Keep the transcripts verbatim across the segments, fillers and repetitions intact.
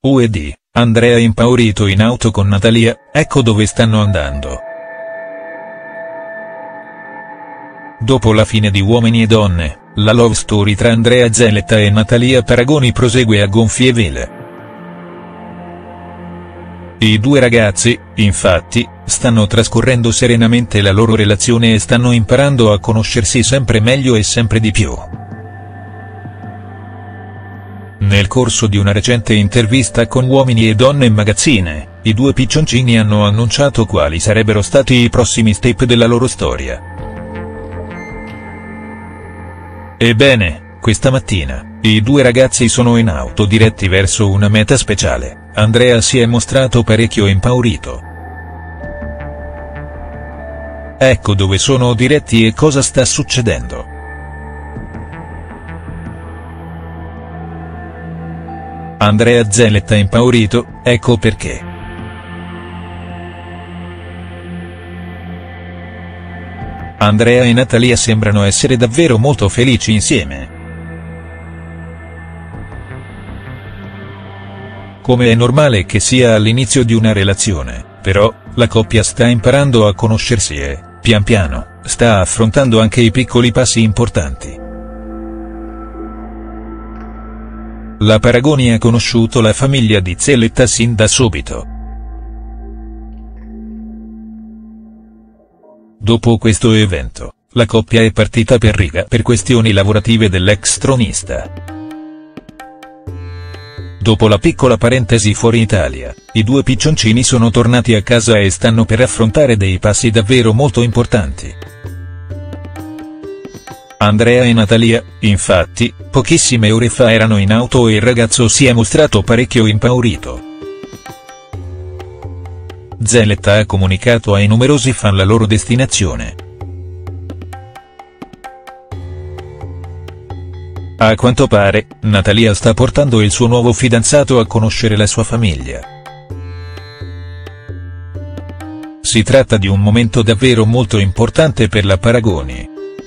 U E D, Andrea impaurito in auto con Natalia, ecco dove stanno andando. Dopo la fine di Uomini e Donne, la love story tra Andrea Zelletta e Natalia Paragoni prosegue a gonfie vele. I due ragazzi, infatti, stanno trascorrendo serenamente la loro relazione e stanno imparando a conoscersi sempre meglio e sempre di più. Nel corso di una recente intervista con Uomini e Donne Magazine, i due piccioncini hanno annunciato quali sarebbero stati i prossimi step della loro storia. Ebbene, questa mattina, i due ragazzi sono in auto diretti verso una meta speciale. Andrea si è mostrato parecchio impaurito. Ecco dove sono diretti e cosa sta succedendo. Andrea Zelletta impaurito, ecco perché. Andrea e Natalia sembrano essere davvero molto felici insieme. Come è normale che sia all'inizio di una relazione, però, la coppia sta imparando a conoscersi e, pian piano, sta affrontando anche i piccoli passi importanti. La Paragoni ha conosciuto la famiglia di Zelletta sin da subito. Dopo questo evento, la coppia è partita per riga per questioni lavorative dell'ex tronista. Dopo la piccola parentesi fuori Italia, i due piccioncini sono tornati a casa e stanno per affrontare dei passi davvero molto importanti. Andrea e Natalia, infatti, pochissime ore fa erano in auto e il ragazzo si è mostrato parecchio impaurito. Zelletta ha comunicato ai numerosi fan la loro destinazione. A quanto pare, Natalia sta portando il suo nuovo fidanzato a conoscere la sua famiglia. Si tratta di un momento davvero molto importante per la Paragoni.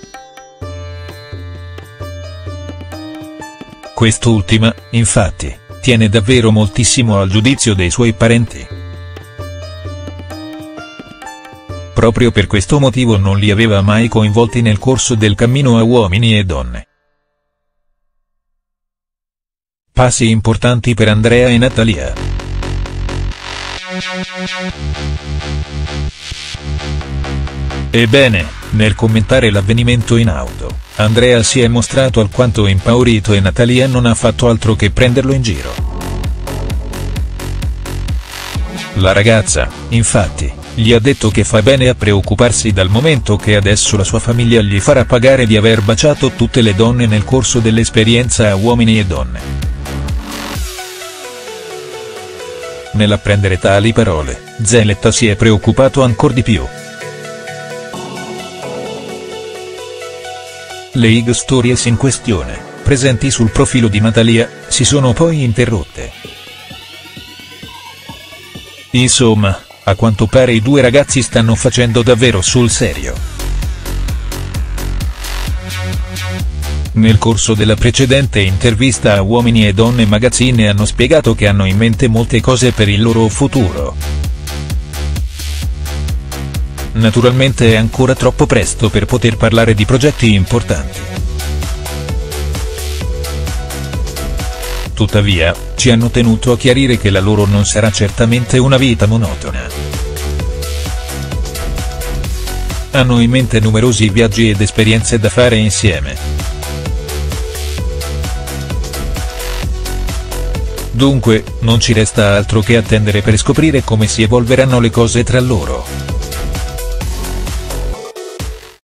Quest'ultima, infatti, tiene davvero moltissimo al giudizio dei suoi parenti. Proprio per questo motivo non li aveva mai coinvolti nel corso del cammino a Uomini e Donne. Passi importanti per Andrea e Natalia. Ebbene, nel commentare l'avvenimento in auto, Andrea si è mostrato alquanto impaurito e Natalia non ha fatto altro che prenderlo in giro. La ragazza, infatti, gli ha detto che fa bene a preoccuparsi dal momento che adesso la sua famiglia gli farà pagare di aver baciato tutte le donne nel corso dell'esperienza a Uomini e Donne. Nell'apprendere tali parole, Zelletta si è preoccupato ancor di più. Le I G Stories in questione, presenti sul profilo di Natalia, si sono poi interrotte. Insomma, a quanto pare i due ragazzi stanno facendo davvero sul serio. Nel corso della precedente intervista a Uomini e Donne Magazine hanno spiegato che hanno in mente molte cose per il loro futuro. Naturalmente è ancora troppo presto per poter parlare di progetti importanti. Tuttavia, ci hanno tenuto a chiarire che la loro non sarà certamente una vita monotona. Hanno in mente numerosi viaggi ed esperienze da fare insieme. Dunque, non ci resta altro che attendere per scoprire come si evolveranno le cose tra loro.